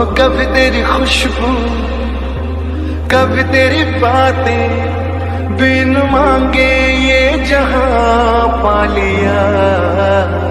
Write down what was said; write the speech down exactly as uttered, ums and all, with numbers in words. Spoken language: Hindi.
कभी तेरी खुशबू, कभी तेरी बातें, बिन मांगे ये जहां पा लिया।